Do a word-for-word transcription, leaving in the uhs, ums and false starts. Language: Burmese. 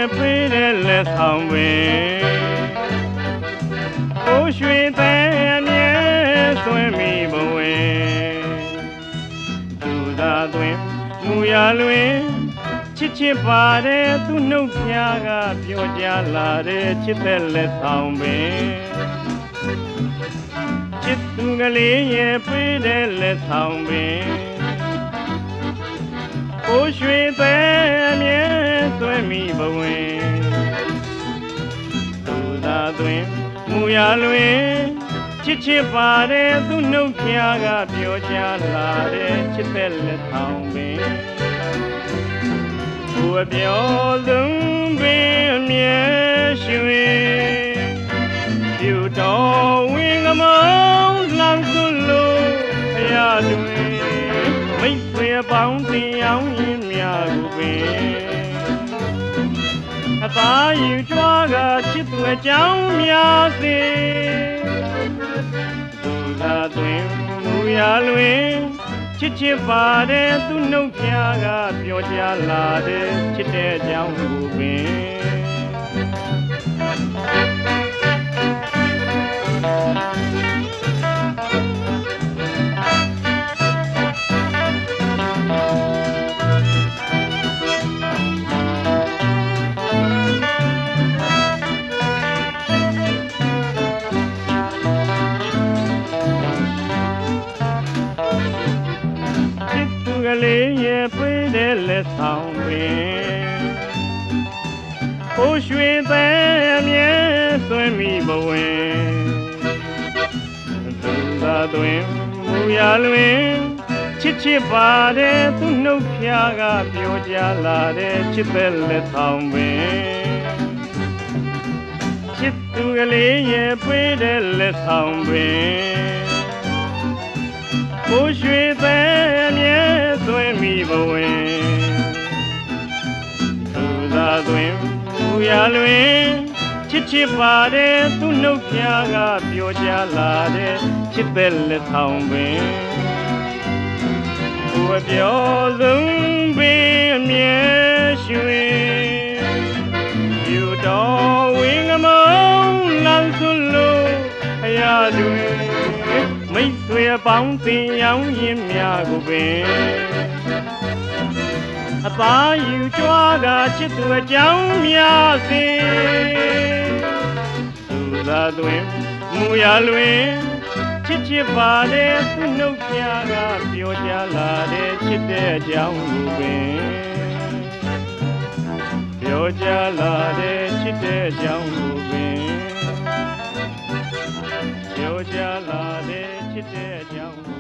ရဲ့ပေးတဲ့လက်ဆောင်ပင်ကိုရွှေသဲအမြဲသွင်းမိဘဝင်သူသာသွင်းမူရလွင်ချစ်ချစ်ပါတယ်သူနှုတ်ဖျားကပြောကြလာတဲ့ချစ်တဲ့လက်ဆောင်ပင်ချစ်သူကလေးရဲ့ပေးတဲ့လက်ဆောင်ပင်ကိုရွှေသဲအမြဲသွင်းမိဘဝင်သူသာသွင်းမူရလွင်ချစ်ချစ်ပါတယ်သူနှုတ်ဖျားကပြောကြလာတဲ့ချစ်တဲ့လက်ဆောင်ပင်ကိုအပြောဆုံးပင်အမြဲရွှင်ပြုတော်ဝင်ကမောင်းလမ်းစွလို့အရာတွင်မိတ်ဆွေပေါင်းတင်အောင်ရင်များကိုပင်အသာယူကြွားကချစ်သူအကြောင်းများစေသူသာသွင်းမူရလွင်ချစ်ချစ်ပါတယ်သူနှုတ်ဖျားကပြောကြလာတဲ့ချစ်တဲ့အကြောင်းကိုပင်လေးရဲ့ပေးတဲ့လက်ဆောင်ပင်ကိုရွှေသဲအမြဲသွင်းမိဘဝင်သူသာသွင်းမူရလွင်ချစ်ချစ်ပါတယ်သူနှုတ်ဖျားကပြောကြလာတဲ့ချစ်တဲ့လက်ဆောင်ပင်ချစ်သူကလေးရဲ့ပေးတဲ့လက်ဆောင်ပင်ကိုရွှေသဲအမြဲသွင်းမိဘဝင်သူသာသွင်းမူရလွင်ချစ်ချစ်ပါတယ်သူနှုတ်ဖျားကပြောကြလာတဲ့ချစ်တဲ့လက်ဆောင်ပင်ကိုအပြောဆုံးပင်အမြဲရွှင်ယူတော်ဝင်ကမောင်းလမ်းစွလို့အရာတွင်မိတ်ဆွေပေါင်းတင်ရောက်ရင်များကိုပင်အသာယူကြွားကချစ်သူအကြောင်းများစေသူသာသွင်းမူရလွင်ချစ်ချစ်ပါတယ်သူနှုတ်ဖျားကပြောကြလာတဲ့ချစ်တဲ့အကြောင်းကိုပင်ပြောကြလာတဲ့ချစ်တဲ့အကြောင်းကိုပင်ပြောကြလာတဲ့ချစ်တဲ့အကြောင်း